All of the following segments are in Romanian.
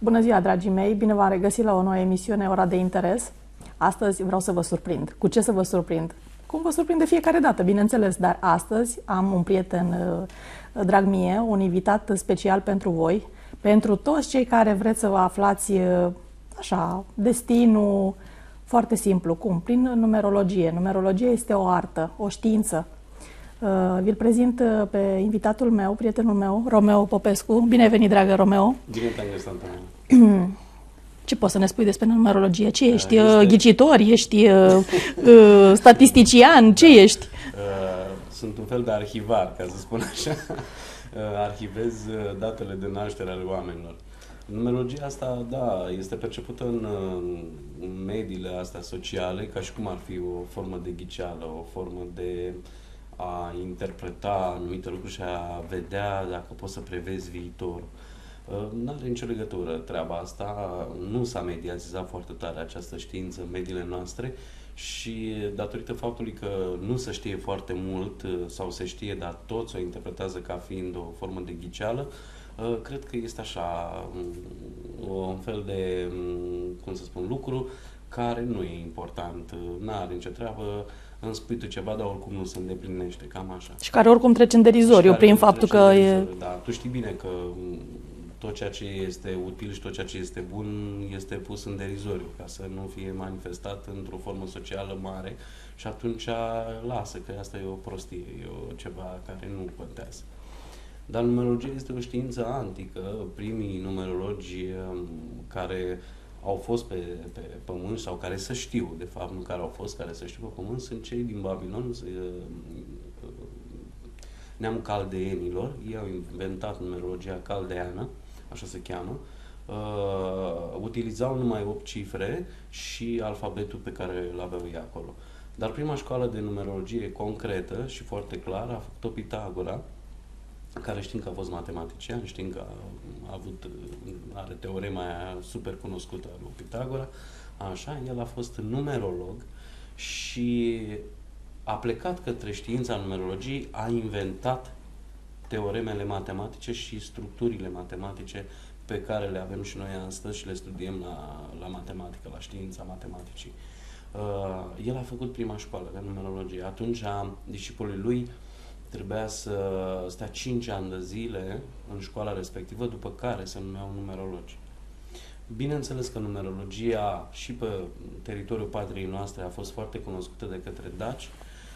Bună ziua, dragii mei! Bine v-am regăsit la o nouă emisiune, Ora de Interes. Astăzi vreau să vă surprind. Cu ce să vă surprind? Cum vă surprind de fiecare dată, bineînțeles, dar astăzi am un prieten drag mie, un invitat special pentru voi, pentru toți cei care vreți să vă aflați așa, destinul foarte simplu. Cum? Prin numerologie. Numerologia este o artă, o știință. Vi-l prezint pe invitatul meu, prietenul meu, Romeo Popescu. Bine ai venit, dragă Romeo! Bine te-am găsit, Antonia. Ce poți să ne spui despre numerologie? Ce ești? Ghicitor? Ești statistician? Ce ești? Sunt un fel de arhivar, ca să spun așa. Arhivez datele de naștere ale oamenilor. Numerologia asta, da, este percepută în mediile astea sociale ca și cum ar fi o formă de ghiceală, o formă de a interpreta anumite lucruri și a vedea dacă poți să prevezi viitorul. Nu are nicio legătură treaba asta, nu s-a mediatizat foarte tare această știință în mediile noastre și datorită faptului că nu se știe foarte mult sau se știe, dar toți o interpretează ca fiind o formă de ghiceală, cred că este așa un fel de, cum să spun, lucru care nu e important, n-are nicio treabă, îmi spui tu ceva, dar oricum nu se îndeplinește, cam așa. Și care oricum trece în derizoriu prin faptul că e... Da, tu știi bine că tot ceea ce este util și tot ceea ce este bun este pus în derizoriu, ca să nu fie manifestat într-o formă socială mare și atunci lasă, că asta e o prostie, e ceva care nu contează. Dar numerologia este o știință antică, primii numerologi care au fost pe pământ sau care să știu, de fapt, nu care au fost, care să știu pe pământ, sunt cei din Babilon, neamul caldeenilor. Ei au inventat numerologia caldeană, așa se cheamă. Utilizau numai 8 cifre și alfabetul pe care îl aveau ei acolo. Dar prima școală de numerologie concretă și foarte clară a făcut-o Pitagora, care știm că a fost matematician, știm că are teorema aia super cunoscută a lui Pitagora, așa, el a fost numerolog și a plecat către știința numerologiei, a inventat teoremele matematice și structurile matematice pe care le avem și noi astăzi și le studiem la matematică, la știința matematicii. El a făcut prima școală de numerologie. Atunci, discipolii lui trebuia să stea 5 ani de zile în școala respectivă, după care se numeau numerologi. Bineînțeles că numerologia și pe teritoriul patriei noastre a fost foarte cunoscută de către daci.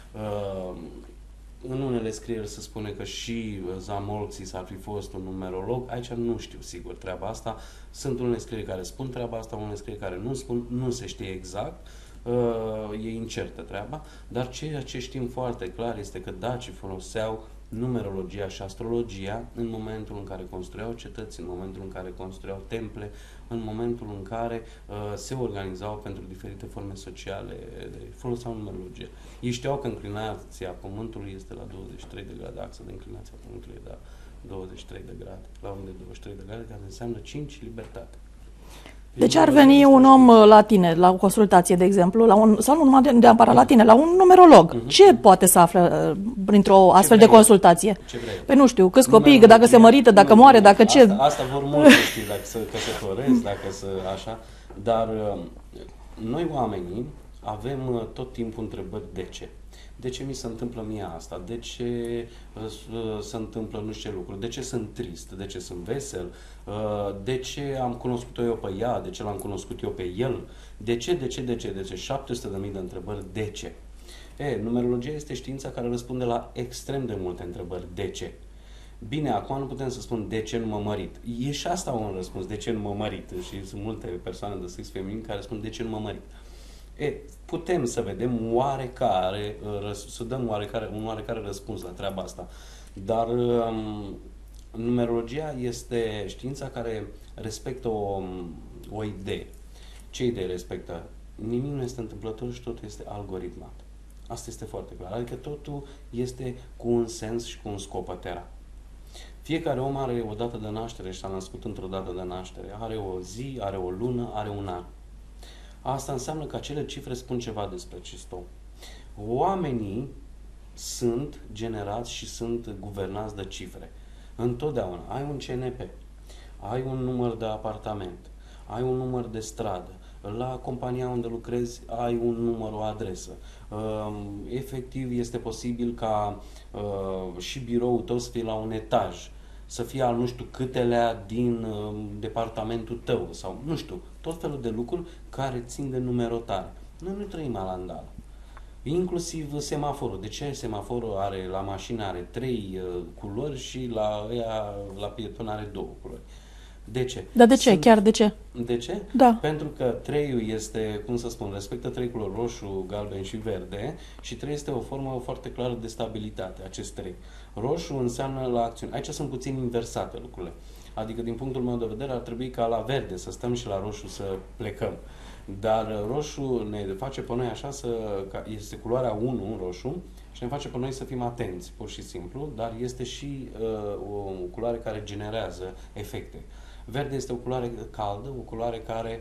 În unele scrieri se spune că și Zamolxis ar fi fost un numerolog. Aici nu știu sigur treaba asta. Sunt unele scrieri care spun treaba asta, unele scrieri care nu spun, nu se știe exact. E incertă treaba, dar ceea ce știm foarte clar este că dacii foloseau numerologia și astrologia în momentul în care construiau cetăți, în momentul în care construiau temple, în momentul în care se organizau pentru diferite forme sociale, foloseau numerologia. Ei știau că înclinația Pământului este la 23 de grade, axa de inclinația Pământului e la 23 de grade, la unde 23 de grade, care înseamnă 5 libertate. Deci ar veni un om la tine, la o consultație, de exemplu, sau nu numai neapărat la tine, la un numerolog. Ce poate să afle printr-o astfel de consultație? Ce vrei? Păi nu știu, câți copii, dacă se mărită, dacă moare, dacă ce... Asta vor mulți să știi, dacă să căsătoresc, dacă să așa, dar noi oamenii avem tot timpul întrebări de ce. De ce mi se întâmplă mie asta? De ce se întâmplă nu știu ce lucruri? De ce sunt trist? De ce sunt vesel? De ce am cunoscut-o eu pe ea? De ce l-am cunoscut eu pe el? De ce? 700.000 de întrebări. De ce? Numerologia este știința care răspunde la extrem de multe întrebări. De ce? Bine, acum nu putem să spun de ce nu mă mărit. E și asta un răspuns, de ce nu mă mărit? Și sunt multe persoane de sex feminin care spun de ce nu mă mărit. Putem să vedem să dăm un oarecare răspuns la treaba asta. Dar numerologia este știința care respectă o idee. Ce idee respectă? Nimic nu este întâmplător și totul este algoritmat. Asta este foarte clar. Adică totul este cu un sens și cu un scop aterat. Fiecare om are o dată de naștere și s-a născut într-o dată de naștere. Are o zi, are o lună, are un an. Asta înseamnă că acele cifre spun ceva despre acest om. Oamenii sunt generați și sunt guvernați de cifre. Întotdeauna. Ai un CNP. ai un număr de apartament, ai un număr de stradă, la compania unde lucrezi ai un număr, o adresă. Efectiv, este posibil ca și biroul tău să fie la un etaj, să fie al nu știu câtelea din departamentul tău sau nu știu, tot felul de lucruri care țin de numerotare. Noi nu trăim alandală. Inclusiv semaforul. De ce semaforul are, la mașină are 3 culori și la pieton are 2 culori? De ce? Dar de ce? Chiar de ce? De ce? Da. Pentru că 3 este, cum să spun, respectă 3 culori, roșu, galben și verde, și 3 este o formă foarte clară de stabilitate, acest 3. Roșu înseamnă la acțiune. Aici sunt puțin inversate lucrurile. Adică, din punctul meu de vedere, ar trebui ca la verde să stăm și la roșu să plecăm. Dar roșu ne face pe noi așa, este culoarea 1 în roșu și ne face pe noi să fim atenți, pur și simplu, dar este și o culoare care generează efecte. Verde este o culoare caldă, o culoare care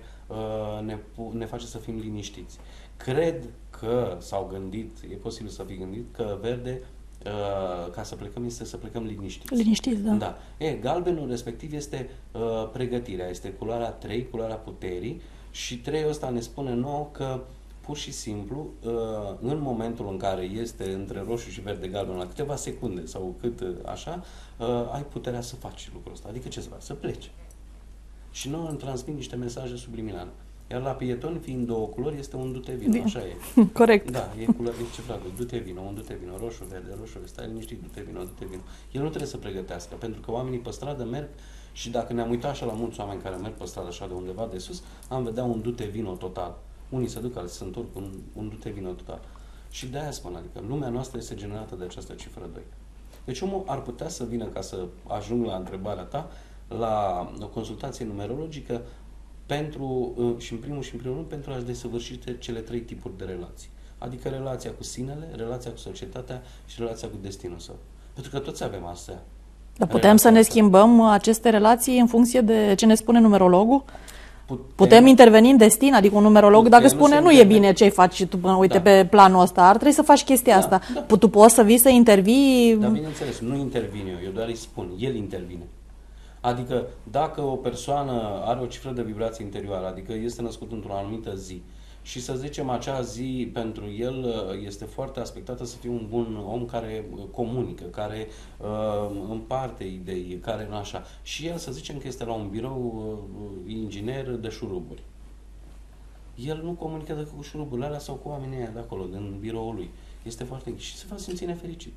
ne face să fim liniștiți. Cred că s-au gândit, e posibil să fi gândit, că verde, ca să plecăm, este să plecăm liniștiți. Liniștiți, da. Da. Galbenul respectiv este pregătirea, este culoarea 3, culoarea puterii, și 3-ul ăsta ne spune nouă că pur și simplu, în momentul în care este între roșu și verde galben la câteva secunde sau cât așa, ai puterea să faci lucrul ăsta. Adică ce să faci? Să pleci. Și nouă îmi transmit niște mesaje subliminale. Iar la pieton, fiind 2 culori, este un du-te vino, așa e. Corect. Da, e ce frate, du-te vino, un du-te vino, roșu, verde, stai liniștit, du-te vino, du-te vino. El nu trebuie să pregătească, pentru că oamenii pe stradă merg și dacă ne-am uitat așa la mulți oameni care merg pe stradă așa de undeva de sus, am vedea un du-te vino total. Unii se duc, alții se întorc, un du-te vino total. Și de aia spun, adică lumea noastră este generată de această cifră 2. Deci omul ar putea să vină, ca să ajung la întrebarea ta, la o consultație numerologică și în primul rând pentru a-și desăvârși cele 3 tipuri de relații. Adică relația cu sinele, relația cu societatea și relația cu destinul său. Pentru că toți avem astea. Dar putem să ne schimbăm aceste relații în funcție de ce ne spune numerologul? Putem interveni în destin, adică un numerolog, dacă spune nu e bine ce-i faci și tu, uite, pe planul ăsta, ar trebui să faci chestia asta. Da. Tu poți să vii să intervii? Dar bineînțeles, nu intervin eu doar îi spun, el intervine. Adică dacă o persoană are o cifră de vibrație interioară, adică este născut într-o anumită zi și să zicem acea zi pentru el este foarte aspectată să fie un bun om care comunică, care împarte idei, care nu așa. Și el să zicem că este la un birou inginer de șuruburi. El nu comunică decât cu șuruburile alea sau cu oamenii aia de acolo, din biroul lui. Este foarte închis și se va simți nefericit.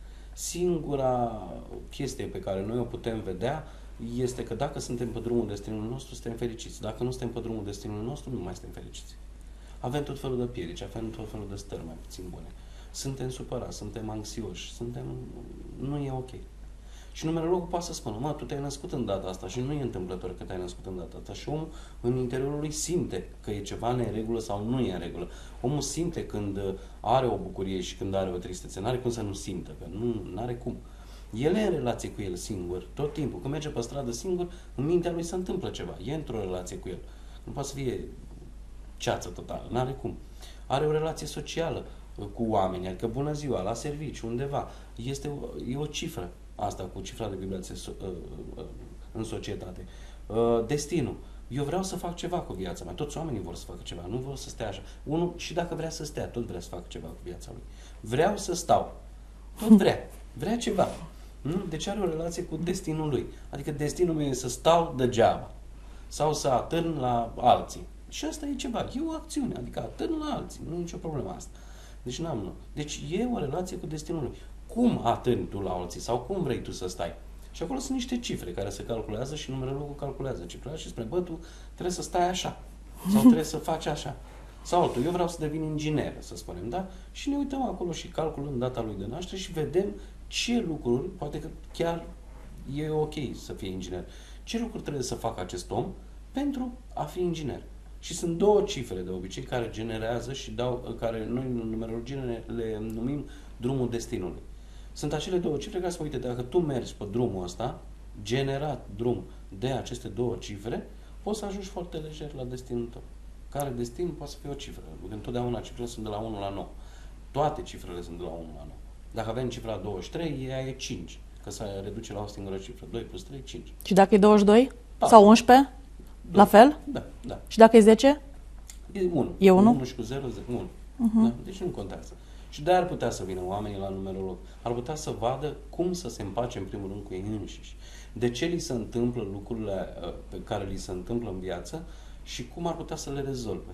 Singura chestie pe care noi o putem vedea este că dacă suntem pe drumul destinului nostru, suntem fericiți. Dacă nu suntem pe drumul destinului nostru, nu mai suntem fericiți. Avem tot felul de piedici, avem tot felul de stări mai puțin bune. Suntem supărați, suntem anxioși, nu e ok. Și numerologul poate să spună, mă, tu te-ai născut în data asta și nu e întâmplător că te-ai născut în data asta. Și omul în interiorul lui simte că e ceva neregulă sau nu e în regulă. Omul simte când are o bucurie și când are o tristețe. N-are cum să nu simtă, că nu are cum. El e în relație cu el singur, tot timpul. Când merge pe stradă singur, în mintea lui se întâmplă ceva. E într-o relație cu el. Nu poate să fie ceață totală, n-are cum. Are o relație socială cu oameni, adică bună ziua, la serviciu, undeva. E o cifră, asta cu cifra de vibrație în societate. Destinul. Eu vreau să fac ceva cu viața mea. Toți oamenii vor să facă ceva, nu vor să stea așa. Unul, și dacă vrea să stea, tot vrea să facă ceva cu viața lui. Vreau să stau. Tot vrea ceva. Nu? Deci are o relație cu destinul lui. Adică destinul meu e să stau degeaba. Sau să atârn la alții. Și asta e ceva. E o acțiune. Adică atârn la alții. Nu e nicio problemă asta. Deci Deci e o relație cu destinul lui. Cum atârni tu la alții? Sau cum vrei tu să stai? Și acolo sunt niște cifre care se calculează și numerologul calculează cifrele și spune, bă, tu trebuie să stai așa. Sau trebuie să faci așa. Sau altul, eu vreau să devin inginer, să spunem, da? Și ne uităm acolo și calculăm data lui de naștere și vedem ce lucruri, poate că chiar e ok să fie inginer, ce lucruri trebuie să facă acest om pentru a fi inginer. Și sunt 2 cifre de obicei care generează și care noi în numerologie le numim drumul destinului. Sunt acele 2 cifre care spun, uite, dacă tu mergi pe drumul ăsta, generat drum de aceste 2 cifre, poți să ajungi foarte lejer la destinul tău. Care destin poate să fie o cifră. Întotdeauna cifrele sunt de la 1 la 9. Toate cifrele sunt de la 1 la 9. Dacă avem cifra 23, ea e 5. Că se reduce la o singură cifră. 2 plus 3, 5. Și dacă e 22? 4. Sau 11? 2. La fel? Da. Și dacă e 10? E 1. E 1? 1 și cu 0, 1. Da? Deci nu contează. Și de-aia ar putea să vină oamenii la numerolog. Ar putea să vadă cum să se împace în primul rând cu ei înșiși. De ce li se întâmplă lucrurile pe care li se întâmplă în viață și cum ar putea să le rezolve.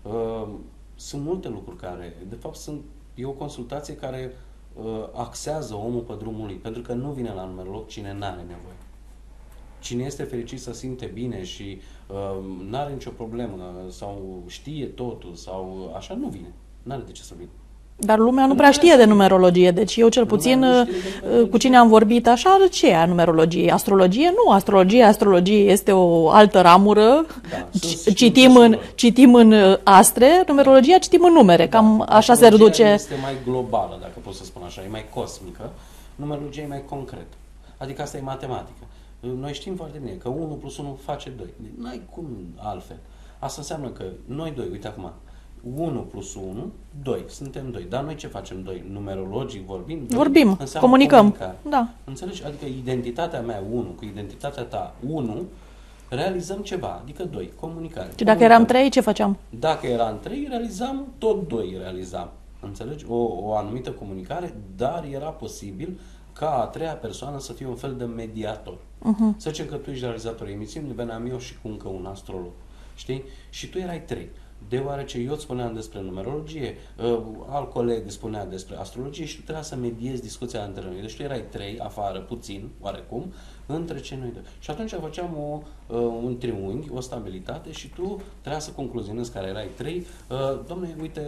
Sunt multe lucruri care, de fapt, e o consultație care axează omul pe drumul lui. Pentru că nu vine la numerolog cine n-are nevoie. Cine este fericit să simte bine și n-are nicio problemă sau știe totul sau așa, nu vine. N-are de ce să vină. Dar lumea nu prea știe de numerologie, deci eu cel puțin cu cine am vorbit așa, ce e numerologie? Astrologie? Nu, astrologie este o altă ramură, Da, citim în astre, numerologia citim în numere, cam așa se reduce. Este mai globală, dacă pot să spun așa, e mai cosmică, numerologia e mai concretă, adică asta e matematică. Noi știm foarte bine că 1 plus 1 face 2, n-ai cum altfel. Asta înseamnă că noi doi, uite acum, 1 plus 1, 2. Suntem 2. Dar noi ce facem 2? Numerologic vorbim? Vorbim, comunicăm. Da. Înțelegi? Adică identitatea mea 1 cu identitatea ta 1, realizăm ceva, adică 2. Comunicare. Și dacă eram 3, ce făceam? Dacă eram 3, realizam tot 2 realizam. Înțelegi? O anumită comunicare, dar era posibil ca a treia persoană să fie un fel de mediator. Să zicem că tu ești realizatorul emisiunii, veneam eu și cu încă un astrolog. Știi? Și tu erai 3. Deoarece eu îți spuneam despre numerologie, alt coleg spunea despre astrologie și tu trebuia să mediezi discuția între noi. Deci tu erai 3, afară, puțin, oarecum, între ce noi doi. Și atunci făceam un triunghi, o stabilitate și tu trebuia să concluzionezi care erai 3. Dom'le, uite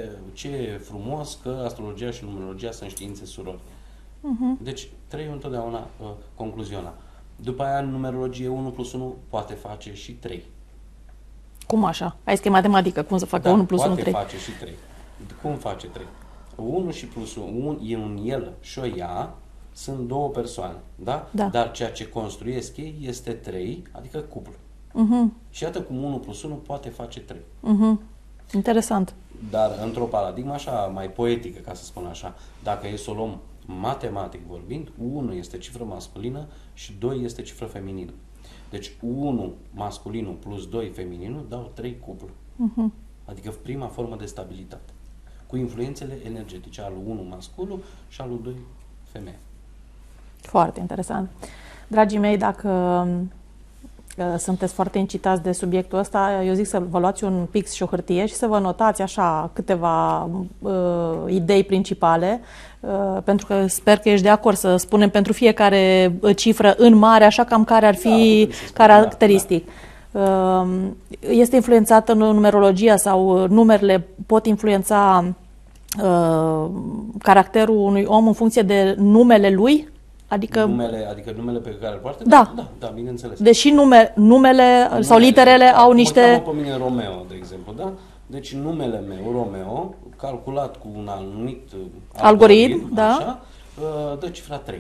ce frumos că astrologia și numerologia sunt științe surori. Deci 3 întotdeauna concluziona. După aia, în numerologie 1 plus 1 poate face și 3. Cum așa? Hai că e matematică. Cum să facă 1 plus 1, 3? Poate face și 3. Cum face 3? 1 și plus 1, e un el și o ea, sunt două persoane. Da? Dar ceea ce construiesc ei este 3, adică cuplu. Și iată cum 1 plus 1 poate face 3. Interesant. Dar într-o paradigmă așa, mai poetică, ca să spun așa, dacă e să o luăm matematic vorbind, 1 este cifră masculină și 2 este cifră feminină. Deci 1 masculinul plus 2 femininul dau 3 cuplu. Adică prima formă de stabilitate. Cu influențele energetice al 1 masculul și al 2 femeie. Foarte interesant. Dragii mei, dacă sunteți foarte incitați de subiectul ăsta, eu zic să vă luați un pix și o hârtie și să vă notați așa câteva idei principale, pentru că sper că ești de acord să spunem pentru fiecare cifră în mare, așa cam care ar fi caracteristic. Este influențată numerologia sau numerele pot influența caracterul unui om în funcție de numele lui? Adică numele pe care îl poartă? Da, bineînțeles. Deși numele sau literele au niște... Mă pe mine Romeo, de exemplu, da? Deci numele meu, Romeo, calculat cu un anumit algoritm, așa, dă cifra 3.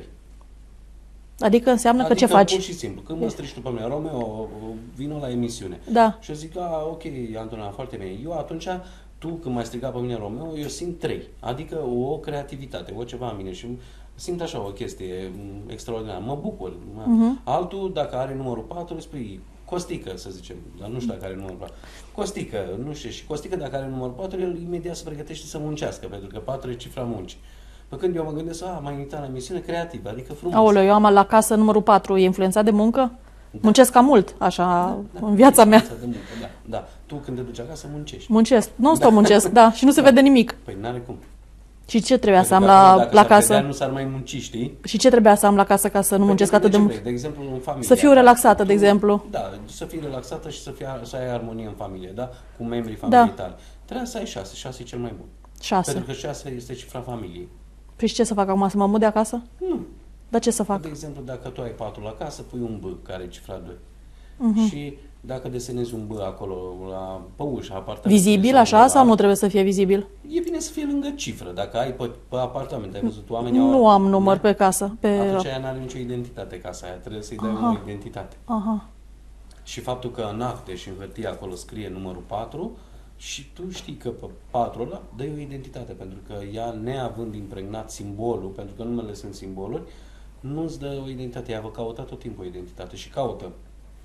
Adică înseamnă că ce faci? Pur și simplu. Când mă strici tu pe mine, Romeo, vino la emisiune. Da. Și eu zic, ok, Antonina, foarte bine. Eu atunci, tu când m-ai strigat pe mine, Romeo, eu simt 3. Adică o creativitate, o ceva în mine și simt așa o chestie extraordinară. Mă bucur. Altul, dacă are numărul 4, îi spui Costică, să zicem, dar nu știu dacă are numărul 4. Costică, nu știu, și Costică dacă are numărul 4, el imediat se pregătește să muncească, pentru că 4 e cifra muncii. Pe când eu mă gândesc, m-ai invitat la emisiune creativă, adică frumos. Aoleu, eu am la casă numărul 4, e influențat de muncă? Da. Muncesc cam mult, așa, în viața mea. De muncă, da. Tu când te duci acasă, muncești. Muncesc, non-stop muncesc, da, și nu se vede nimic. Păi n-are cum. Și ce trebuia să am la casă? Nu s-ar mai munci, știi? Și ce trebuia să am la casă ca să nu muncesc atât de mult? De exemplu, în familie. Să fiu relaxată, de exemplu. Da, să fii relaxată și să ai armonie în familie, da? Cu membrii familiei tale. Trebuie să ai 6, 6 e cel mai bun. 6. Pentru că 6 este cifra familiei. Păi și ce să fac acum? Să mă mut de acasă? Nu. Dar ce să fac? De exemplu, dacă tu ai 4 la casă, pui un B care e cifra 2. Și dacă desenezi un B acolo pe ușa apartamentului. Vizibil așa sau nu trebuie să fie vizibil? E bine să fie lângă cifră. Dacă ai pe apartament, ai văzut oamenii Nu am număr pe casă. Atunci aia n-are nicio identitate casa aia. Trebuie să-i dai o identitate. Și faptul că în acte și în hârtie acolo scrie numărul 4 și tu știi că pe 4 ăla dă o identitate, pentru că ea, neavând impregnat simbolul, pentru că numele sunt simboluri, nu-ți dă o identitate. Ea vă caută tot timpul o identitate și caută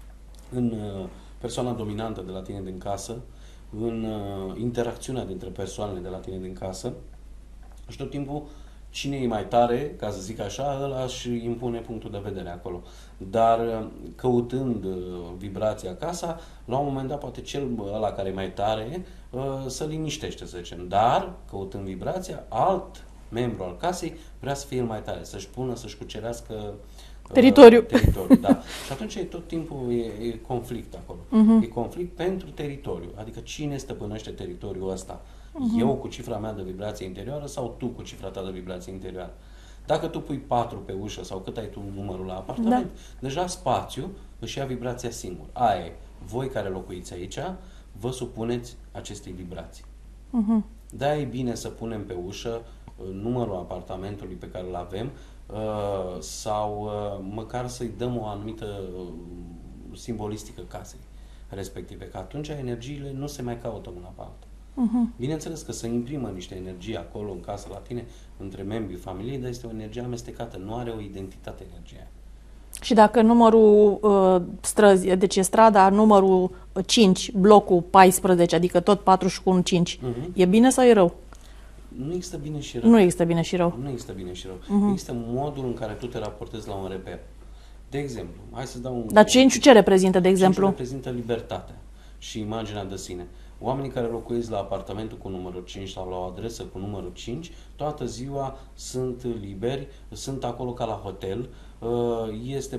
în persoana dominantă de la tine din casă, în interacțiunea dintre persoanele de la tine din casă și tot timpul cine e mai tare, ca să zic așa, ăla își impune punctul de vedere acolo. Dar căutând vibrația casa, la un moment dat poate cel ăla care e mai tare să liniștește, să zicem. Dar, căutând vibrația, alt membru al casei vrea să fie el mai tare, să-și pună, să-și cucerească teritoriu. Da. Și atunci e tot timpul e conflict acolo. E conflict pentru teritoriu. Adică cine stăpânește teritoriul ăsta? Eu cu cifra mea de vibrație interioară sau tu cu cifra ta de vibrație interioară? Dacă tu pui 4 pe ușă sau cât ai tu numărul la apartament, deja spațiu își ia vibrația singur. Aia e. Voi care locuiți aici, vă supuneți acestei vibrații. Da, e bine să punem pe ușă numărul apartamentului pe care îl avem sau măcar să-i dăm o anumită simbolistică casei respective, că atunci energiile nu se mai caută una pe alta. Bineînțeles că se imprimă niște energie acolo în casă la tine, între membrii familiei, dar este o energie amestecată, nu are o identitate energia. Și dacă numărul străzi, deci e strada numărul 5, blocul 14, adică tot 41, 5, e bine sau e rău? Nu există bine și rău. Nu există bine și rău. Nu există bine și rău. Există modul în care tu te raportezi la un reper. De exemplu, hai să dau un... Dar 5 ce reprezintă, de exemplu? 5 reprezintă libertatea și imaginea de sine. Oamenii care locuiesc la apartamentul cu numărul 5 sau la o adresă cu numărul 5, toată ziua sunt liberi, sunt acolo ca la hotel, este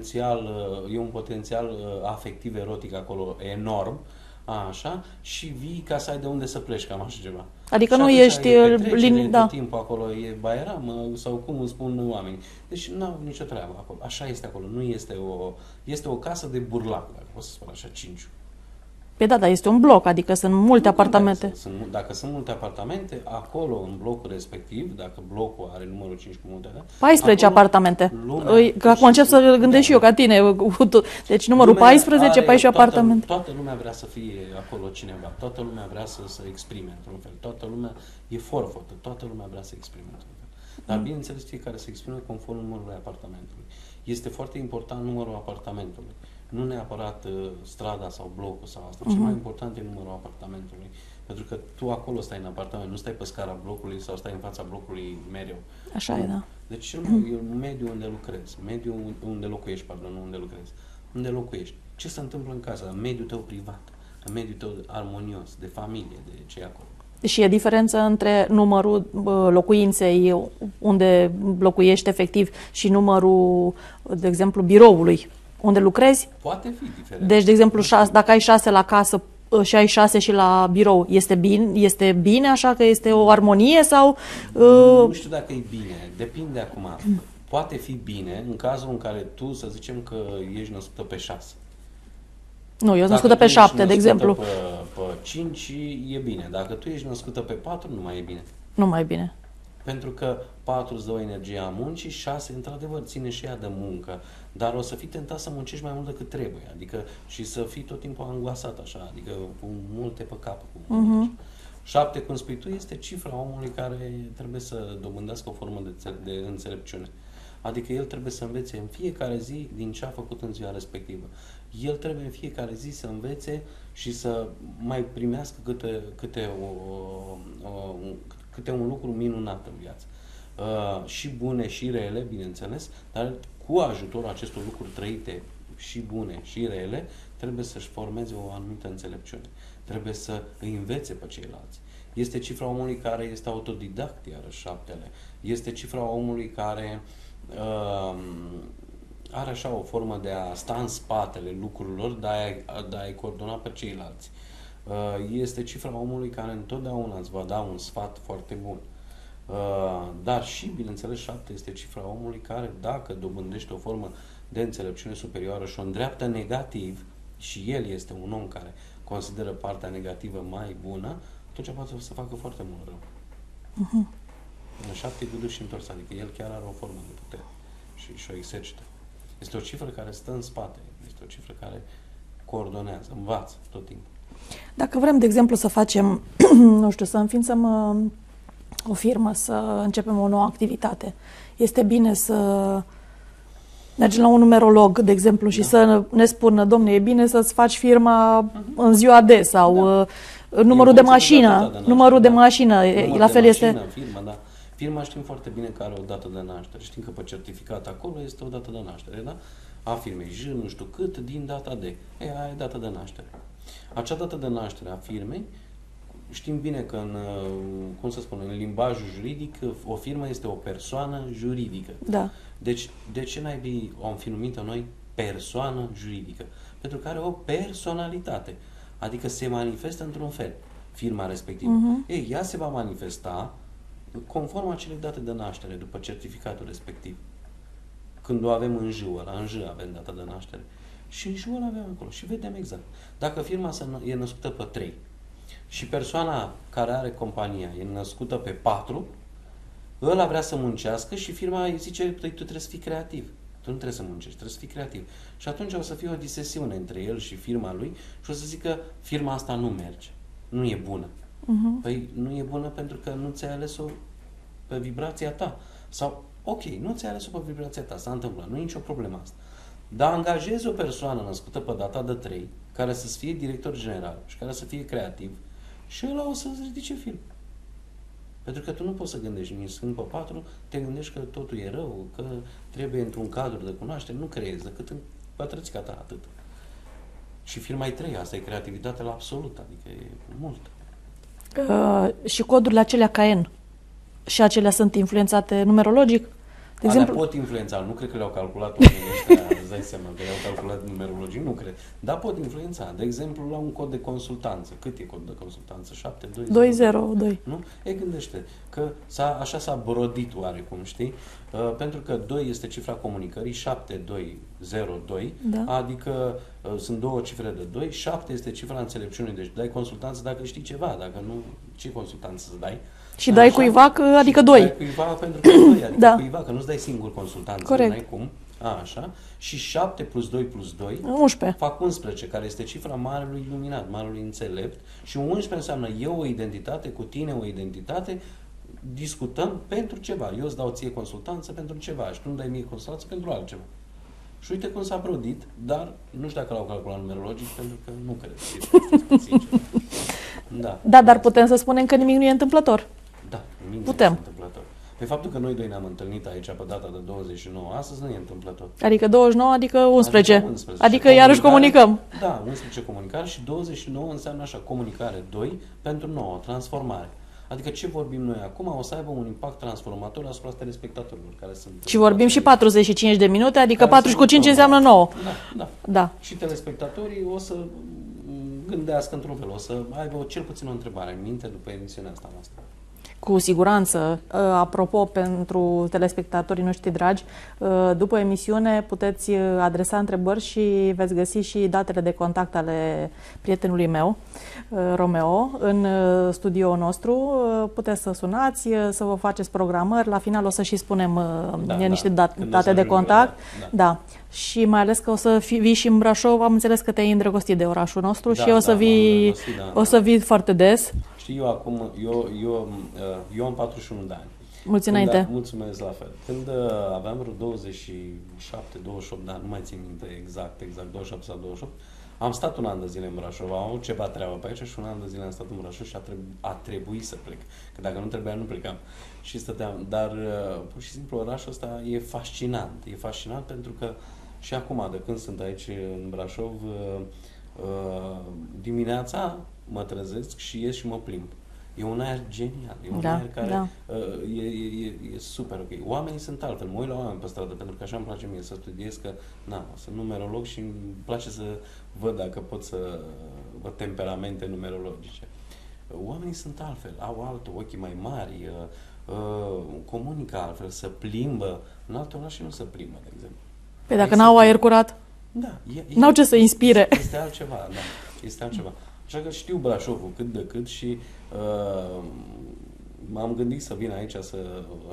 e un potențial afectiv erotic acolo enorm, așa, și vii ca să ai de unde să pleci, cam așa ceva. Adică și nu ești tot timpul acolo, e baieram sau cum îmi spun oamenii. Deci nu au nicio treabă acolo. Așa este acolo. Nu este o casă de burlac, dacă pot să spun așa, 5. Pe da, dar este un bloc, adică sunt multe apartamente. Dacă sunt multe apartamente, acolo, în blocul respectiv, dacă blocul are numărul 5 cu multe, da? 14 apartamente. Că acum încep să gândesc și eu ca tine. Deci numărul 14, 14 apartamente. Toată lumea vrea să fie acolo cineva. Toată lumea vrea să exprime într-un fel. Toată lumea e forfotă. Toată lumea vrea să exprime într-un fel. Dar bineînțeles fiecare se exprime conform numărului apartamentului. Este foarte important numărul apartamentului. Nu neapărat strada sau blocul sau asta. Cel mai important e numărul apartamentului. Pentru că tu acolo stai în apartament, nu stai pe scara blocului sau stai în fața blocului mereu. Așa e, da. Deci cel mai e mediul unde lucrezi, mediul unde locuiești, pardon, nu unde lucrezi. Unde locuiești. Ce se întâmplă în casă? În mediul tău privat, în mediul tău armonios, de familie, de ce e acolo. Și e diferență între numărul locuinței unde locuiești efectiv și numărul, de exemplu, biroului unde lucrezi? Poate fi diferent. Deci, de exemplu, dacă ai 6 la casă și ai 6 și la birou, este bine așa, că este o armonie sau... Nu știu dacă e bine, depinde acum. Poate fi bine în cazul în care tu, să zicem că ești născută pe 6. Nu, eu sunt născută pe 7, de exemplu. Pe 5 e bine. Dacă tu ești născută pe 4, nu mai e bine. Nu mai e bine. Pentru că 4 îți dă o energie a muncii, 6, într-adevăr, ține și ea de muncă. Dar o să fii tentat să muncești mai mult decât trebuie. Adică și să fii tot timpul angoasat așa, adică cu multe pe cap. 7, cum spui tu, este cifra omului care trebuie să dobândească o formă de înțelepciune. Adică el trebuie să învețe în fiecare zi din ce a făcut în ziua respectivă. El trebuie în fiecare zi să învețe și să mai primească câte un lucru minunat în viață. Și bune și rele, bineînțeles, dar cu ajutorul acestor lucruri trăite și bune și rele, trebuie să-și formeze o anumită înțelepciune. Trebuie să îi învețe pe ceilalți. Este cifra omului care este autodidact, iarăși 7-le. Este cifra omului care are așa o formă de a sta în spatele lucrurilor, de a-i coordona pe ceilalți. Este cifra omului care întotdeauna îți va da un sfat foarte bun. Dar și, bineînțeles, 7 este cifra omului care, dacă dobândește o formă de înțelepciune superioară și o îndreaptă negativ, și el este un om care consideră partea negativă mai bună, atunci poate să facă foarte mult rău. 7 e dus și întors, adică el chiar are o formă de putere și o exercită. Este o cifră care stă în spate, este o cifră care coordonează, învață tot timpul. Dacă vrem, de exemplu, să facem, nu știu, să înființăm o firmă, să începem o nouă activitate, este bine să Mergem la un numerolog, de exemplu, și să ne spună, domne, e bine să-ți faci firma în ziua de sau numărul de mașină. Numărul de mașină, la fel este... Firma, da. Firma știm foarte bine că are o dată de naștere. Știm că pe certificat acolo este o dată de naștere, da? A firmei J, nu știu cât, din data de. Aia e data de naștere. Acea dată de naștere a firmei, știm bine că în, cum să spun, în limbajul juridic, o firmă este o persoană juridică. Da. Deci, de ce n-ai am fi numită noi persoană juridică? Pentru că are o personalitate. Adică se manifestă într-un fel firma respectivă. Ei, ea se va manifesta conform acelei date de naștere, după certificatul respectiv. Când o avem în jur, în J avem data de naștere. Și în jur avem acolo. Și vedem exact. Dacă firma e născută pe 3 și persoana care are compania e născută pe 4, ăla vrea să muncească și firma îi zice, tu trebuie să fii creativ. Tu nu trebuie să muncești, trebuie să fii creativ. Și atunci o să fie o disesiune între el și firma lui și o să zică, firma asta nu merge, nu e bună. Păi nu e bună pentru că nu ți-ai ales-o pe vibrația ta. Sau, ok, nu ți-ai ales-o pe vibrația ta, s-a întâmplat, nu e nicio problemă asta. Dar angajezi o persoană născută pe data de 3, care să fie director general și care să fie creativ și ăla o să-ți ridice film. Pentru că tu nu poți să gândești nici sunt pe 4, te gândești că totul e rău, că trebuie într-un cadru de cunoaștere, nu creezi decât în pătrățica ta, atât. Și firma e 3, asta e creativitate la absolut, adică e mult. Și codurile acelea KN și acelea sunt influențate numerologic? De exemplu, pot influența, nu cred că le-au calculat oamenii ăștia, îți dai seama că le-au calculat numerologic, nu cred. Dar pot influența. De exemplu, la un cod de consultanță. Cât e cod de consultanță? 7, 2, 202. Nu? E, gândește că așa s-a brodit oarecum, știi? Pentru că 2 este cifra comunicării, 7202, da. Adică sunt două cifre de 2, 7 este cifra înțelepciunii, deci dai consultanță dacă știi ceva, dacă nu, ce consultanță să dai? Și dai cuiva, adică 2. Dai cuiva pentru că 2, adică da. cuiva, că nu-ți dai singur consultanță, corect. Nu ai cum. Așa. Și 7 plus 2 plus 2 11. Fac 11, care este cifra marelui iluminat, marelui înțelept. Și 11 înseamnă eu o identitate, cu tine o identitate, discutăm pentru ceva. Eu îți dau ție consultanță pentru ceva și tu îmi dai mie consultanță pentru altceva. Și uite cum s-a prodit, dar nu știu dacă l-au calculat numerologic, pentru că nu cred, sincer. Da, dar putem să spunem că nimic nu e întâmplător. Da, nimic putem. nu e întâmplător. Pe faptul că noi doi ne-am întâlnit aici pe data de 29, astăzi nu e întâmplător. Adică 29, adică 11. Adică iarăși comunicăm. Da, 11 comunicare și 29 înseamnă așa, comunicare 2 pentru 9, transformare. Adică ce vorbim noi acum o să aibă un impact transformator asupra telespectatorilor care sunt. Și vorbim și 45 de minute, adică 45 înseamnă 9. Da. Și telespectatorii o să gândească într-un fel, o să aibă cel puțin o întrebare în minte după emisiunea asta noastră. Cu siguranță. Apropo, pentru telespectatorii noștri dragi, după emisiune puteți adresa întrebări și veți găsi și datele de contact ale prietenului meu, Romeo, în studioul nostru. Puteți să sunați, să vă faceți programări. La final o să și spunem niște date de contact. Da. Și mai ales că o să vii și în Brașov. Am înțeles că te-ai îndrăgostit de orașul nostru și o să vii foarte des. Știi, eu acum, eu am 41 de ani. Mulți înainte. Mulțumesc la fel. Când aveam vreo 27-28 de ani, nu mai țin minte exact, 27 sau 28, am stat un an de zile în Brașov, am avut ceva treabă pe aici și un an de zile am stat în Brașov și a trebuit să plec. Că dacă nu trebuia, nu plecam. Și stăteam. Dar, pur și simplu, orașul ăsta e fascinant. E fascinant pentru că și acum, de când sunt aici în Brașov, dimineața mă trezesc și ies și mă plimb. E un aer genial, e un aer care e super ok. Oamenii sunt altfel, mă uit la oameni pe stradă, pentru că așa îmi place mie să studiez, că sunt numerolog și îmi place să văd dacă pot să văd temperamente numerologice. Oamenii sunt altfel, au altă, ochii mai mari, comunică altfel, se plimbă. În alte orașe nu se plimbă, de exemplu. Păi dacă n-au aer curat, n-au ce să inspire. Este altceva, da, este altceva. Așa că știu Brașovul cât de cât și m-am gândit să vin aici să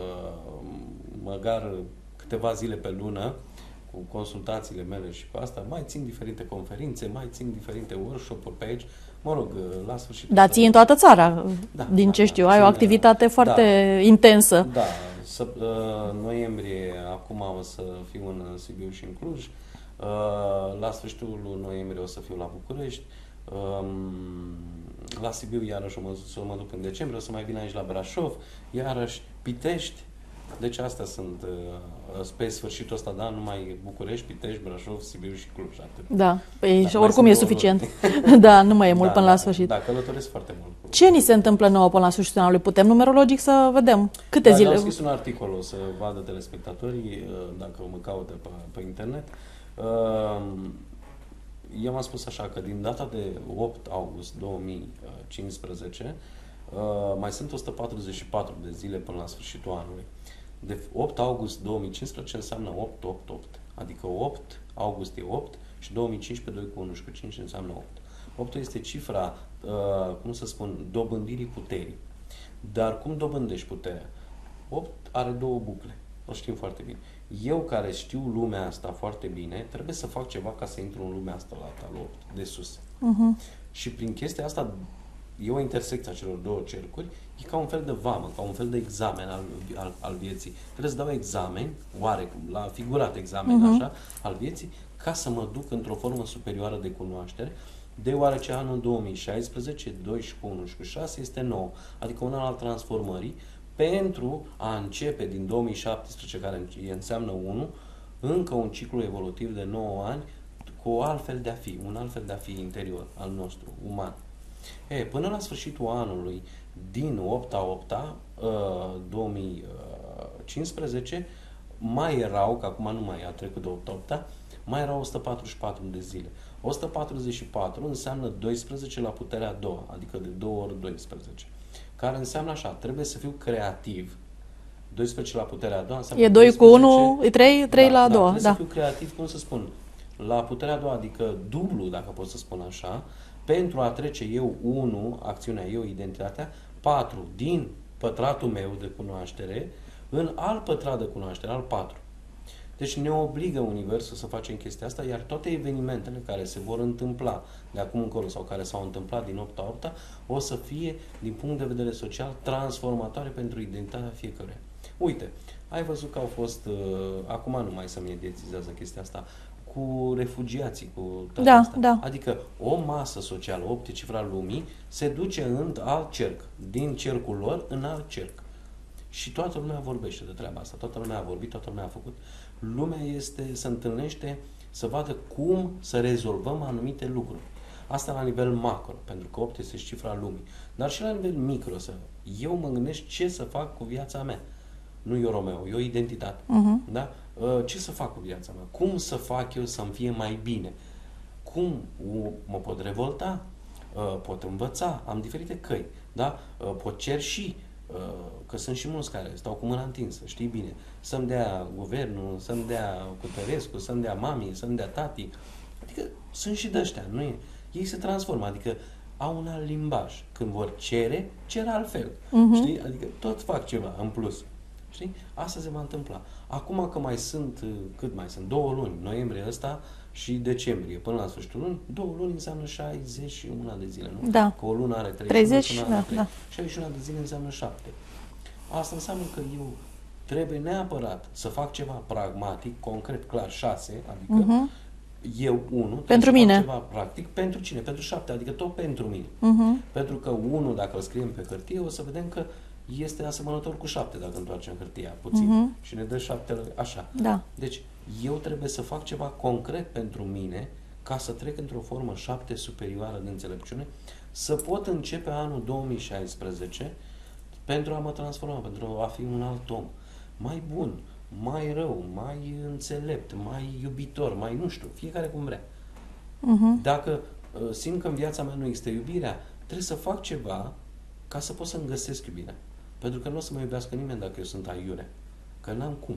măcar câteva zile pe lună cu consultațiile mele și pe asta. Mai țin diferite conferințe, mai țin diferite workshop-uri pe aici. Mă rog, la sfârșit. Dar ții în toată țara, din ce știu. Ai o activitate foarte intensă. Da, Noiembrie, acum o să fiu în Sibiu și în Cluj. La sfârșitul lui noiembrie o să fiu la București. La Sibiu iarăși o mă duc în decembrie, o să mai vin aici la Brașov, iarăși Pitești. Deci astea sunt, pe sfârșitul ăsta, da, numai București, Pitești, Brașov, Sibiu și Cluj. Atât. Da, păi da, oricum e suficient. Da, nu mai e mult până la sfârșit. Da, călătoresc foarte mult. Ce ni se întâmplă nouă până la sfârșitul anului? Putem numerologic să vedem câte zile? Am scris un articol, o să vadă telespectatorii, dacă mă caută pe internet. Eu am spus așa că din data de 8 august 2015 mai sunt 144 de zile până la sfârșitul anului. De 8 august 2015 înseamnă 8-8-8. Adică 8 august e 8 și 2015 2 cu 1 și cu 5 înseamnă 8. 8 este cifra, cum să spun, dobândirii puterii. Dar cum dobândești puterea? 8 are două bucle. O știm foarte bine. Eu care știu lumea asta foarte bine, trebuie să fac ceva ca să intru în lumea asta la 8, de sus. Și prin chestia asta, e o intersecție a celor două cercuri, e ca un fel de vamă, ca un fel de examen al vieții. Trebuie să dau examen, oarecum, la figurat examen, așa, al vieții, ca să mă duc într-o formă superioară de cunoaștere, deoarece anul 2016, 2 și cu 1 și cu 6 este 9, adică un an al transformării, pentru a începe din 2017, care înseamnă 1, încă un ciclu evolutiv de 9 ani, cu o altfel de a fi, un altfel de a fi interior al nostru, uman. Până la sfârșitul anului, din 8-a 2015, mai erau, că acum nu mai a trecut de 8-a, mai erau 144 de zile. 144 înseamnă 12 la puterea a doua, adică de 2 ori 12. Care înseamnă așa, trebuie să fiu creativ. 12 la puterea a doua înseamnă e 2 12, cu 1, e 3, 3 la a doua. Trebuie să fiu creativ, cum să spun, la puterea a doua, adică dublu, dacă pot să spun așa, pentru a trece eu 1, acțiunea eu, identitatea, 4 din pătratul meu de cunoaștere în alt pătrat de cunoaștere, al 4. Deci ne obligă Universul să facem chestia asta, iar toate evenimentele care se vor întâmpla de acum încolo sau care s-au întâmplat din 8 a 8 o să fie, din punct de vedere social, transformatoare pentru identitatea fiecăruia. Uite, ai văzut că au fost, acum nu mai să-mi mediatizează chestia asta, cu refugiații, cu toate astea. Da. Adică o masă socială, 8 cifra lumii, se duce în alt cerc, din cercul lor în alt cerc. Și toată lumea vorbește de treaba asta, toată lumea a vorbit, toată lumea a făcut. Lumea se întâlnește să vadă cum să rezolvăm anumite lucruri. Asta la nivel macro, pentru că 8 este cifra lumii. Dar și la nivel micro, eu mă gândesc ce să fac cu viața mea. Nu eu Romeo, eu identitate. Da? Ce să fac cu viața mea? Cum să fac eu să-mi fie mai bine? Cum mă pot revolta? Pot învăța? Am diferite căi. Da? Pot cerși. Că sunt și mulți care stau cu mâna întinsă, știi bine, să-mi dea guvernul, să-mi dea Cutărescu, să-mi dea mami, să-mi dea tati. Adică sunt și de ăștia, nu e? Ei se transformă, adică au un alt limbaj. Când vor cer altfel. Știi? Adică tot fac ceva în plus. Știi? Asta se va întâmpla. Acum că mai sunt, cât mai sunt? 2 luni, noiembrie ăsta și decembrie, până la sfârșitul lunii, 2 luni înseamnă 61 de zile, nu? Da. Că o lună are 30, da. 61 de zile înseamnă 7. Asta înseamnă că eu trebuie neapărat să fac ceva pragmatic, concret, clar, 6, adică eu, 1, pentru mine. Fac ceva practic, pentru cine? Pentru 7, adică tot pentru mine. Pentru că 1, dacă îl scriem pe hârtie, o să vedem că este asemănător cu 7 dacă întoarcem hârtia puțin și ne dă 7 așa. Da. Deci eu trebuie să fac ceva concret pentru mine ca să trec într-o formă 7 superioară de înțelepciune, să pot începe anul 2016 pentru a mă transforma, pentru a fi un alt om. Mai bun, mai rău, mai înțelept, mai iubitor, mai nu știu, fiecare cum vrea. Dacă simt că în viața mea nu există iubirea, trebuie să fac ceva ca să pot să-mi găsesc iubirea. Pentru că nu o să mă iubească nimeni dacă eu sunt aiure. Că n-am cum.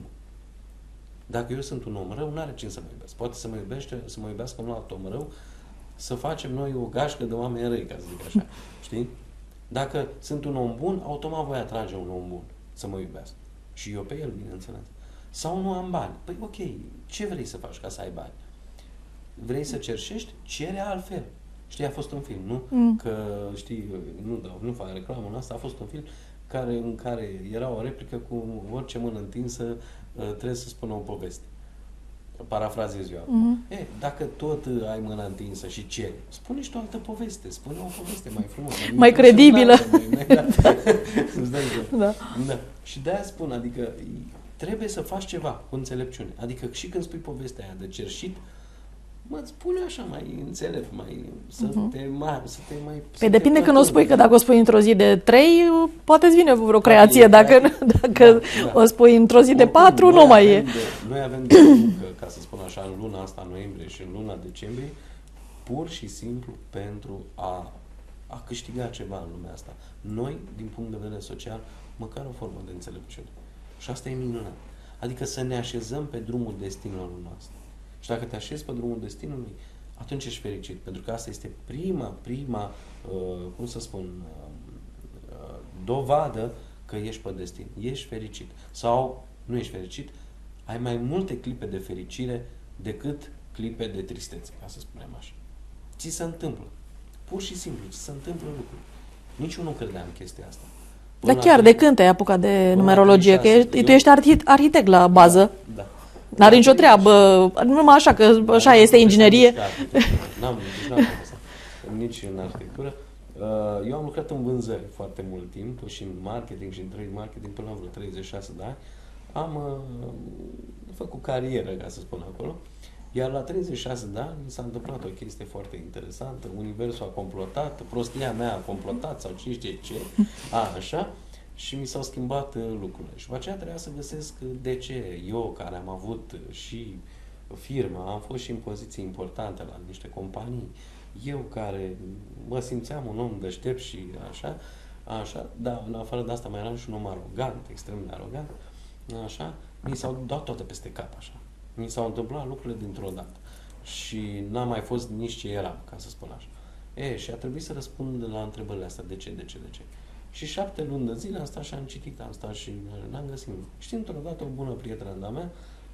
Dacă eu sunt un om rău, n-are cine să mă iubesc. Poate să mă iubească un alt om rău, să facem noi o gașcă de oameni răi, ca să zic așa. Știi? Dacă sunt un om bun, automat voi atrage un om bun să mă iubească. Și eu pe el, bineînțeles. Sau nu am bani. Păi ok, ce vrei să faci ca să ai bani? Vrei să cerșești? Cere altfel. Știi, a fost un film, nu? Că, știi, nu fac reclamă în asta, a fost un film în care era o replică cu orice mână întinsă trebuie să spună o poveste. Parafrazez eu acum. Dacă tot ai mâna întinsă și ceri, spune și tu o altă poveste. Spune o poveste mai frumoasă. Mai credibilă. Da. Și de-aia spun, adică trebuie să faci ceva cu înțelepciune. Adică și când spui povestea aia de cerșit, spune așa mai înțelept, să te mai... Păi depinde când o spui, că dacă o spui într-o zi de 3, poate îți vine vreo creație, dacă o spui într-o zi de 4, nu mai e. Noi avem de muncă, ca să spun așa, în luna asta, noiembrie și în luna decembrie, pur și simplu pentru a câștiga ceva în lumea asta. Noi, din punct de vedere social, măcar o formă de înțelepciune. Și asta e minunat. Adică să ne așezăm pe drumul destinului nostru. Și dacă te așezi pe drumul destinului, atunci ești fericit. Pentru că asta este prima, cum să spun, dovadă că ești pe destin. Ești fericit. Sau nu ești fericit, ai mai multe clipe de fericire decât clipe de tristețe, ca să spunem așa. Ți se întâmplă. Pur și simplu, ți se întâmplă lucruri. Nici eu nu credeam chestia asta. Dar chiar de când te-ai apucat de numerologie? Că tu ești arhitect la bază. Da. N-are nicio treabă, numai așa, că așa este inginerie. N-am nici în arhitectură. Eu am lucrat în vânzări foarte mult timp și în marketing și în trade marketing până la vreo 36 de ani. Am făcut carieră, ca să spun acolo. Iar la 36 de ani mi s-a întâmplat o chestie foarte interesantă. Universul a complotat, prostia mea a complotat sau cine știe ce. Așa. Și mi s-au schimbat lucrurile. Și după aceea trebuia să găsesc de ce eu, care am avut și firmă, am fost și în poziții importante la niște companii, eu care mă simțeam un om deștept și așa, dar în afară de asta mai eram și un om arogant, extrem de arogant, așa, mi s-au dat toate peste cap, așa. Mi s-au întâmplat lucrurile dintr-o dată. Și n-am mai fost nici ce eram, ca să spun așa. Și a trebuit să răspund la întrebările astea, de ce. Și 7 luni de zile am stat și am citit, am stat și n-am găsit nimic. Și într-o dată o bună prietenă de-a mea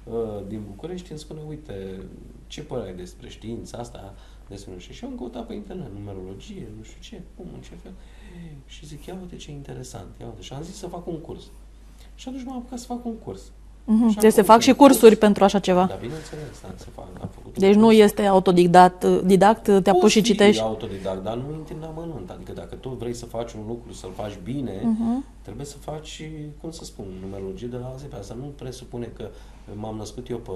din București îmi spune, uite, ce părere ai despre știința asta, despre nu știu. Și eu am căutat pe internet, numerologie, nu știu ce, cum, în ce fel. Și zic, ia uite ce interesant, ia uite. Și am zis să fac un curs. Și atunci m-am apucat să fac un curs. Deci se fac și cursuri pentru așa ceva. Da, bineînțeles, am făcut. Deci nu este autodidact, te apuci și citești. Autodidact, dar nu intri în amănunt. Adică dacă tu vrei să faci un lucru, să-l faci bine, trebuie să faci, cum să spun, numerologie de la A la Z. Pe asta nu presupune că m-am născut eu pe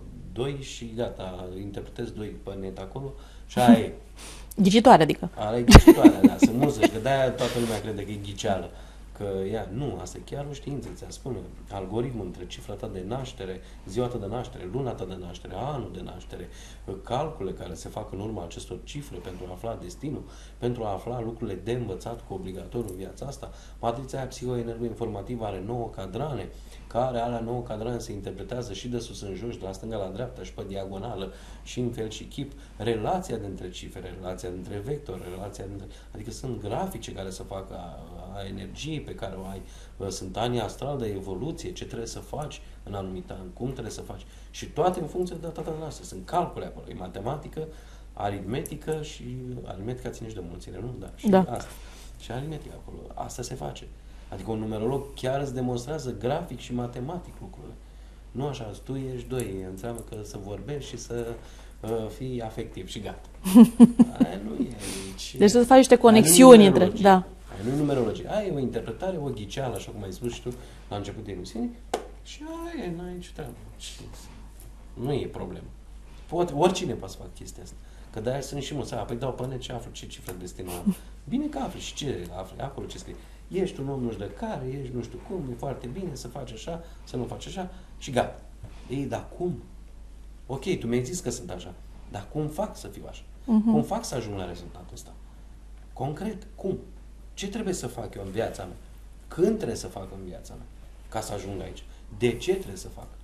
2 și gata, interpretez 2 pe net acolo și aia e. Ghicitoare, adică. Aia e ghicitoarea, da, sunt muzăși, că de-aia toată lumea crede că e ghiceală. Că nu, asta e chiar o știință, ți-a spune. Algoritmul între cifra ta de naștere, ziua ta de naștere, luna ta de naștere, anul de naștere, calcule care se fac în urma acestor cifre pentru a afla destinul, pentru a afla lucrurile de învățat cu obligatoriu în viața asta. Matrița aia psihoenergoinformativă are 9 cadrane, care alea 9 cadrane se interpretează și de sus în jos, de la stânga la dreapta și pe diagonală și în fel și chip. Relația dintre cifre, relația dintre vectori, adică sunt grafice care se fac a energiei pe care o ai, sunt anii astral de evoluție, ce trebuie să faci în anumit an, cum trebuie să faci. Și toate în funcție de data noastră. Sunt calcule acolo, e matematică, aritmetică și aritmetica ține și de mulțire, nu? Da. Și asta. Și aritmetica acolo. Asta se face. Adică un numerolog chiar îți demonstrează grafic și matematic lucrurile. Nu așa, tu ești 2, înseamnă că să vorbești și să fii afectiv și gata. Aia nu e. Deci să faci niște conexiuni între... Da. Aia nu e numerologie. Aia e o interpretare, o ghiceală, așa cum ai spus și tu la început de emisiune. Și aia e, n-ai nicio treabă. Nu e problemă. Oricine poate să facă chestia asta. Că de-aia sunt și mulți. Păi dau pe net și aflu ce cifră destină. Bine că afli și ce afli, acolo ce scrie. Ești un om nu știu de care, ești nu știu cum, e foarte bine să faci așa, să nu faci așa și gata. Ei, dar cum? Ok, tu mi-ai zis că sunt așa, dar cum fac să fiu așa? Cum fac să ajung la rezultatul ăsta? Concret, cum? Ce trebuie să fac eu în viața mea? Când trebuie să fac în viața mea ca să ajung aici? De ce trebuie să fac?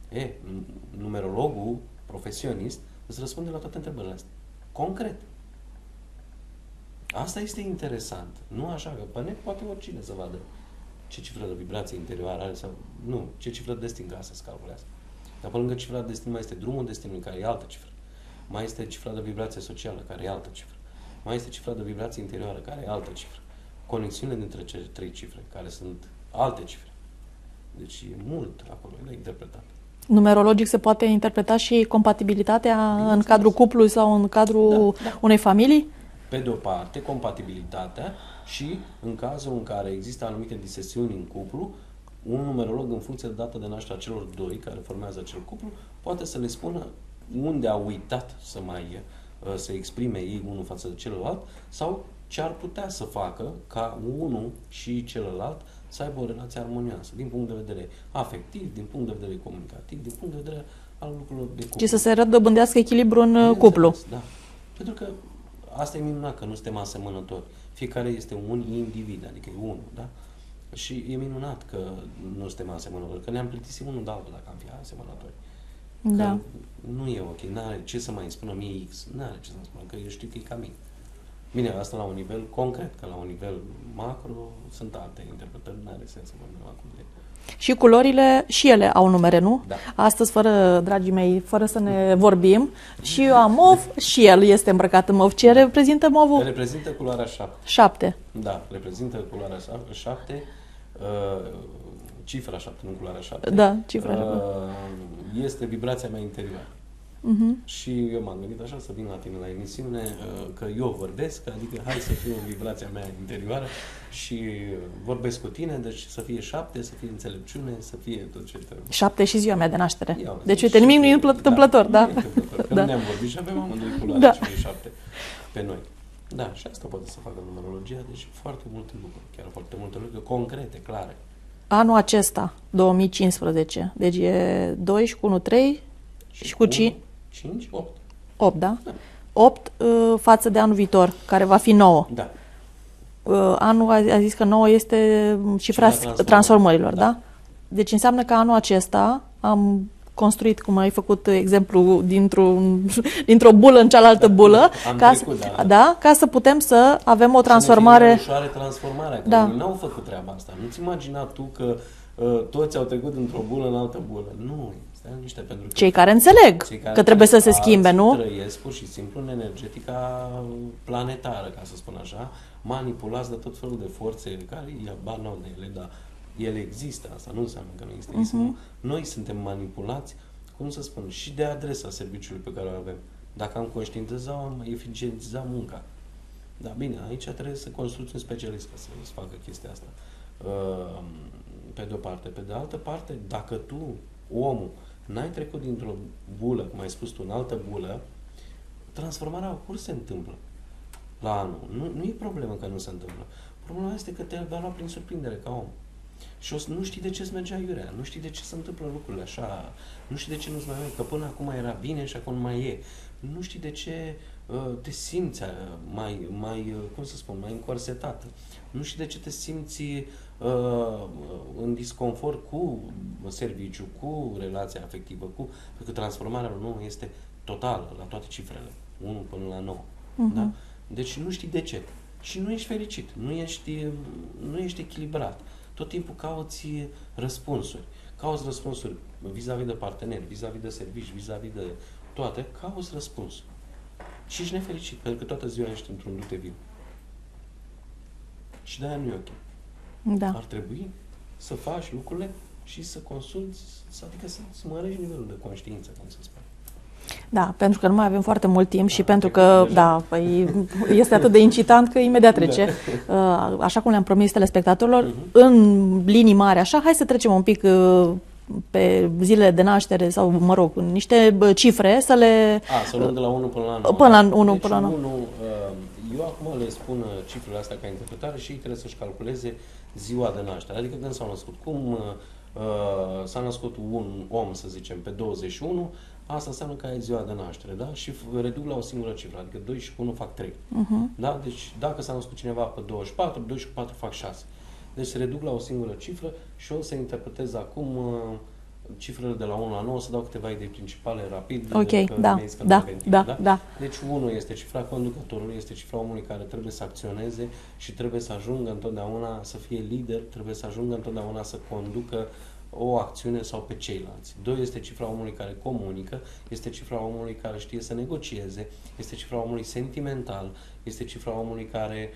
Numerologul profesionist îți răspunde la toate întrebările astea. Concret. Asta este interesant. Nu așa, că pe net poate oricine să vadă ce cifră de vibrație interioară are sau... Nu, ce cifră de destin, ca să se calculează. Dar pe lângă cifra de destin mai este drumul destinului, care e altă cifră. Mai este cifra de vibrație socială, care e altă cifră. Mai este cifra de vibrație interioară, care e altă cifră. conexiunile dintre cele 3 cifre, care sunt alte cifre. Deci e mult acolo de interpretat. Numerologic se poate interpreta și compatibilitatea în cadrul cuplului sau în cadrul unei familii? Pe de o parte, compatibilitatea și în cazul în care există anumite disesiuni în cuplu, un numerolog în funcție de data de naștere a celor doi care formează acel cuplu poate să le spună unde au uitat să exprime ei unul față de celălalt sau ce ar putea să facă ca unul și celălalt să aibă o relație armonioasă din punct de vedere afectiv, din punct de vedere comunicativ, din punct de vedere al lucrurilor de cuplu. Și să se redobândească echilibru în cuplu. Da. Pentru că asta e minunat, că nu suntem asemănători. Fiecare este un individ, adică e unul, da? Și e minunat că nu suntem asemănători, că ne-am plictisit unul de altul dacă am fi asemănători. Da. Că nu e ok, n-are ce să mai spună mie X, n-are ce să spună, că eu știu că e ca mine. Bine, asta la un nivel concret, că la un nivel macro sunt alte interpretări, n-are sens să vorbim acum de... Și culorile, și ele au numere, nu? Da. Astăzi, dragii mei, fără să ne vorbim, și eu am mov, și el este îmbrăcat în mov. Ce reprezintă movul? Reprezintă culoarea 7. 7. Da, reprezintă culoarea 7, cifra 7, nu culoarea 7. Da, cifra 7. Este vibrația mea interioară. Și eu m-am gândit așa să vin la tine la emisiune, că eu vorbesc, adică hai să fiu în vibrația mea interioară și vorbesc cu tine, deci să fie 7, să fie înțelepciune, să fie tot ce trebuie. 7 și ziua mea de naștere. Deci uite, nimic nu e întâmplător, da? Că nu ne-am vorbit și avem amândoi culoare cifrei 7 pe noi. Da, și asta poate să facă numerologia, deci foarte multe lucruri, chiar foarte multe lucruri concrete, clare. Anul acesta, 2015, deci e 2 și cu 1, 3 și cu 5, 8. 8, da? 8 față de anul viitor, care va fi 9. Da. Anul a zis că 9 este cifra transformărilor, da? Deci înseamnă că anul acesta am construit, cum ai făcut exemplu, dintr-o bulă în cealaltă bulă, ca să putem să avem o transformare. Să ne fie transformarea, că n-au făcut treaba asta. Nu-ți imagina tu că toți au trecut dintr-o bulă în altă bulă. Nu, stai niște, pentru că cei care înțeleg că trebuie să se schimbe, nu? Trăiesc pur și simplu în energetica planetară, ca să spun așa, manipulați de tot felul de forțe care e banal de ele, dar ele există, asta nu înseamnă că nu există. Noi suntem manipulați, cum să spun, și de adresa serviciului pe care o avem. Dacă am conștientizat, am eficientizat munca. Dar bine, aici trebuie să consulți un specialist ca să facă chestia asta. Pe de o parte. Pe de altă parte, dacă tu, omul, n-ai trecut dintr-o bulă, cum ai spus tu, în altă bulă, transformarea curs se întâmplă la anul. Nu e problemă că nu se întâmplă. Problema este că te-ai luat prin surprindere ca om. Și nu știi de ce îți mergea iurea, nu știi de ce se întâmplă lucrurile așa, nu știi de ce nu-ți mai merge, că până acum era bine și acum nu mai e. Nu știi de ce te simți mai, cum să spun, mai încorsetată. Nu știi de ce te simți în disconfort cu serviciu, cu relația afectivă, pentru că transformarea lui 9 este totală la toate cifrele, 1 până la 9. Da? Deci nu știi de ce. Și nu ești fericit, nu ești echilibrat. Tot timpul cauți răspunsuri. Cauți răspunsuri vis-a-vis de parteneri, vis-a-vis de servici, vis-a-vis de toate. Cauți răspunsuri. Și ești nefericit, pentru că toată ziua ești într-un dute viu. Și de-aia nu e ok. Da. Ar trebui să faci lucrurile și să consulți, adică să mărești nivelul de conștiință, cum se spune. Da, pentru că nu mai avem foarte mult timp și pentru că, este atât de incitant că imediat trece. Așa cum le-am promis telespectatorilor, în linii mari, așa, hai să trecem un pic pe zilele de naștere sau, mă rog, niște cifre, să le... Să luăm de la 1 până la 9. Până la 1 până la 9. Eu acum le spun cifrele astea ca interpretare și ei trebuie să-și calculeze ziua de naștere, adică când s-au născut. Cum s-a născut un om, să zicem, pe 21, asta înseamnă că ai ziua de naștere, da? Și reduc la o singură cifră, adică 2 și 1 fac 3. Da? Deci dacă s-a născut cineva pe 24, 2 și 4 fac 6. Deci se reduc la o singură cifră și o să interpretez acum cifrele de la 1 la 9, să dau câteva idei principale, rapid. Ok, da. Deci 1 este cifra conducătorului, este cifra omului care trebuie să acționeze și trebuie să ajungă întotdeauna să fie lider, trebuie să ajungă întotdeauna să conducă o acțiune sau pe ceilalți. 2 este cifra omului care comunică, este cifra omului care știe să negocieze, este cifra omului sentimental, este cifra omului care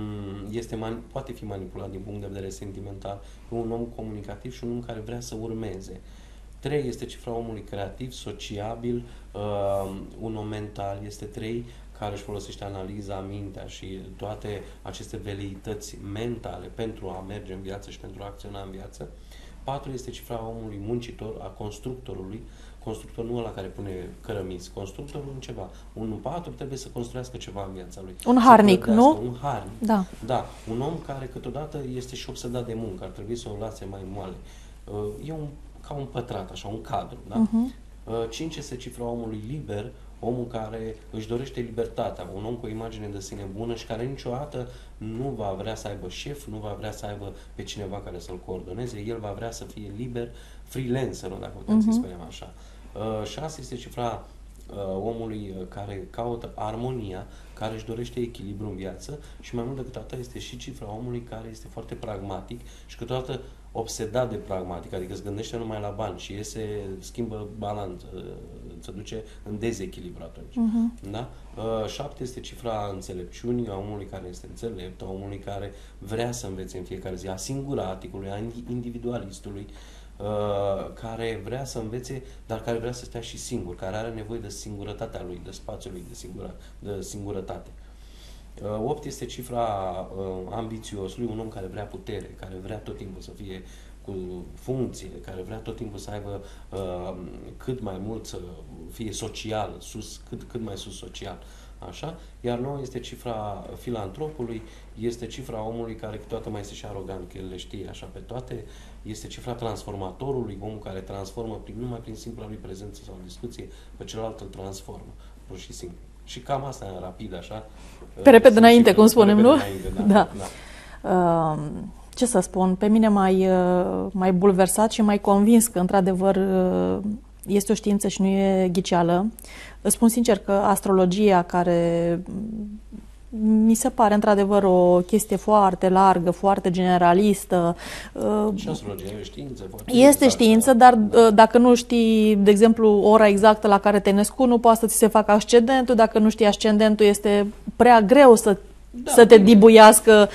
poate fi manipulat din punct de vedere sentimental, un om comunicativ și un om care vrea să urmeze. 3 este cifra omului creativ, sociabil, un om mental, este 3 care își folosește analiza, mintea și toate aceste veleități mentale pentru a merge în viață și pentru a acționa în viață. 4 este cifra omului muncitor, a constructorului. Constructorul nu ăla care pune cărămizi, constructorul în ceva. Un 4 trebuie să construiască ceva în viața lui. Un harnic, nu? Un harnic. Da. Da. Un om care câteodată este și obsedat de muncă, ar trebui să o lase mai moale. E ca un pătrat, așa, un cadru. Da? 5 este cifra omului liber, omul care își dorește libertatea, un om cu o imagine de sine bună și care niciodată nu va vrea să aibă șef, nu va vrea să aibă pe cineva care să-l coordoneze, el va vrea să fie liber, freelancer, dacă putem să spunem așa. 6 este cifra omului care caută armonia, care își dorește echilibru în viață și mai mult decât atât este și cifra omului care este foarte pragmatic și câteodată obsedat de pragmatic, adică îți gândește numai la bani și schimbă balanță, se duce în dezechilibru atunci. Da? 7 este cifra înțelepciunii, a omului care este înțelept, a omului care vrea să învețe în fiecare zi, a singuraticului, a individualistului, care vrea să învețe, dar care vrea să stea și singur, care are nevoie de singurătatea lui, de spațiul lui, de singurătate. 8 este cifra ambițiosului, un om care vrea putere, care vrea tot timpul să fie cu funcție, care vrea tot timpul să aibă cât mai mult să fie social, cât mai sus social. Așa? Iar 9 este cifra filantropului, este cifra omului care câteodată mai este și arogant, că el le știe așa pe toate, este cifra transformatorului, omul care transformă numai prin simpla lui prezență sau discuție, pe celălalt îl transformă, pur și simplu. Și cam asta e rapid, așa. Pe repede înainte, cum spunem, nu? Da. Ce să spun, pe mine mai bulversat și mai convins că, într-adevăr, este o știință și nu e ghiceală. Îți spun sincer că astrologia, care mi se pare într-adevăr o chestie foarte largă, foarte generalistă. Și astrologia e știință. Este știință, dar dacă nu știi, de exemplu, ora exactă la care te-ai născut, nu poate să ți se facă ascendentul. Dacă nu știi ascendentul, este prea greu să te dibuiască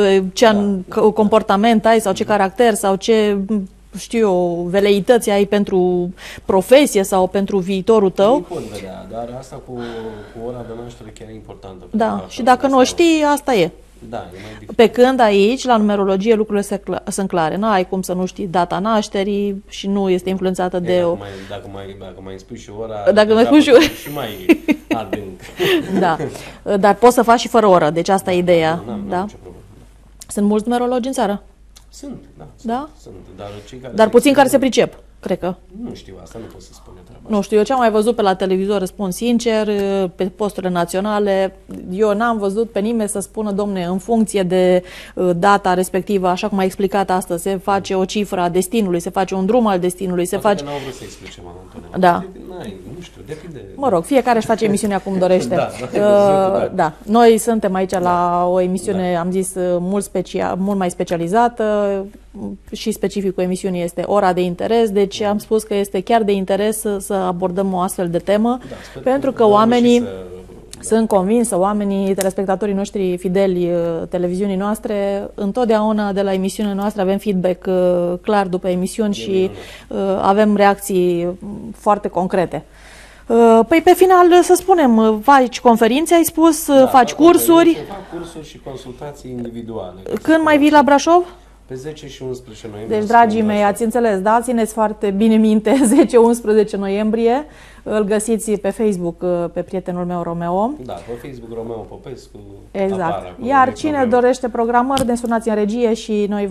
ce comportament ai sau ce caracter sau ce, știu eu, veleități ai pentru profesie sau pentru viitorul tău. Nu pot vedea, dar asta cu ora de naștere chiar e importantă. Da, și dacă nu o știi, asta e. Da, e mai dificil. Pe când aici, la numerologie, lucrurile sunt clare. N-ai cum să nu știi data nașterii și nu este influențată de o... Dacă mai spui și ora, dacă mai spui și mai adânc. Da, dar poți să faci și fără oră, deci asta e ideea. N-am nicio problemă. Sunt mulți numerologi în țară? Sunt, da. Da? Sunt, dar cei care dar puțin care se pricep, cred că. Nu știu asta, nu pot să spun treaba. Nu știu, eu ce am mai văzut pe la televizor, spun sincer, pe posturile naționale, eu n-am văzut pe nimeni să spună, domne, în funcție de data respectivă, așa cum a explicat astăzi, se face o cifră a destinului, se face un drum al destinului, se face... Că n-au vrut să explice, Antonella. Da. Nu știu, depinde. Mă rog, fiecare își face emisiunea cum dorește. Da. Noi suntem aici la o emisiune, am zis, mult mai specializată și specificul emisiunii este ora de interes, deci am spus că este chiar de interes să abordăm o astfel de temă, pentru că oamenii... Sunt convinsă, oamenii, telespectatorii noștri fideli televiziunii noastre, întotdeauna de la emisiunea noastră avem feedback clar după emisiuni și avem reacții foarte concrete. Păi pe final, să spunem, faci conferințe, ai spus, faci cursuri. Fac cursuri și consultații individuale. Când mai vii la Brașov? Pe 10 și 11 noiembrie. Deci, dragii mei, ați înțeles, da? Țineți foarte bine minte, 10-11 noiembrie. Îl găsiți pe Facebook, pe prietenul meu, Romeo. Da, pe Facebook, Romeo Popescu. Exact. Iar cine dorește programări, ne sunați în regie și noi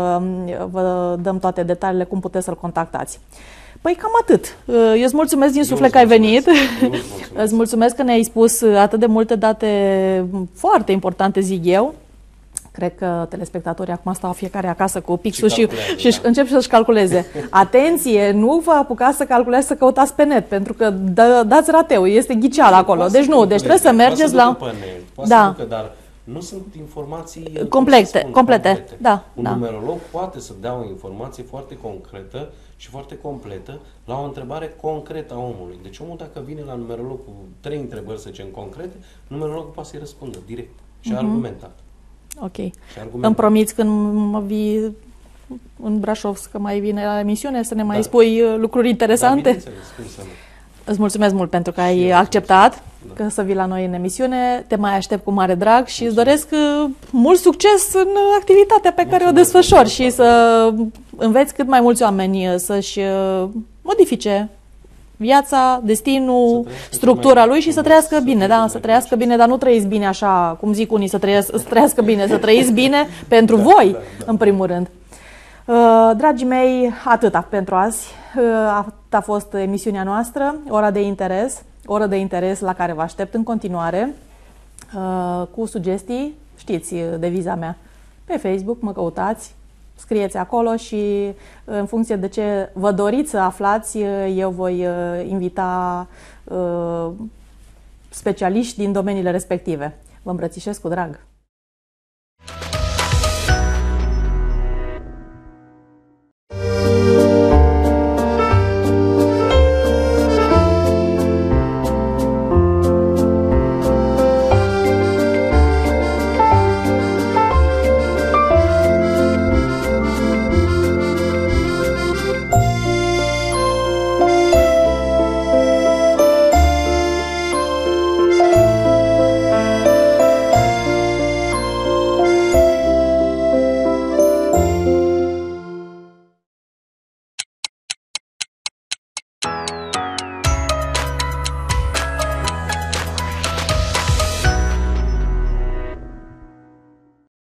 vă dăm toate detaliile, cum puteți să-l contactați. Păi cam atât. Eu îți mulțumesc din suflet că ai venit. Îți mulțumesc că ne-ai spus atât de multe date foarte importante, zic eu. Cred că telespectatorii acum stau fiecare acasă cu pixul și încep să-și calculeze. Atenție, nu vă apucați să calculați, să căutați pe net, pentru că dați rateu, este ghiceală acolo. Deci nu, deci trebuie să mergeți la... Da. Dar nu sunt informații complete. Da, un numerolog poate să dea o informație foarte concretă și foarte completă la o întrebare concretă a omului. Deci omul, dacă vine la numerolog cu 3 întrebări, să zicem, concrete, numerologul poate să-i răspundă direct și argumentat. Ok. Îmi promiți când mă vii în Brașov, că mai vine la emisiune, să ne mai spui lucruri interesante? Da, bineînțeles, cum să nu. Îți mulțumesc mult pentru că ai acceptat să vii la noi în emisiune. Te mai aștept cu mare drag și îți doresc mult succes în activitatea pe care o desfășori și să înveți cât mai mulți oameni să-și modifice viața, destinul, structura lui și să trăiască bine, da, să trăiască bine, dar nu trăiți bine așa, cum zic unii, să trăiască bine, să trăiți bine pentru voi, în primul rând. Dragii mei, atâta pentru azi. Atât a fost emisiunea noastră, Ora de interes la care vă aștept în continuare, cu sugestii, știți deviza mea, pe Facebook, mă căutați, scrieți acolo și în funcție de ce vă doriți să aflați, eu voi invita specialiști din domeniile respective. Vă îmbrățișez cu drag!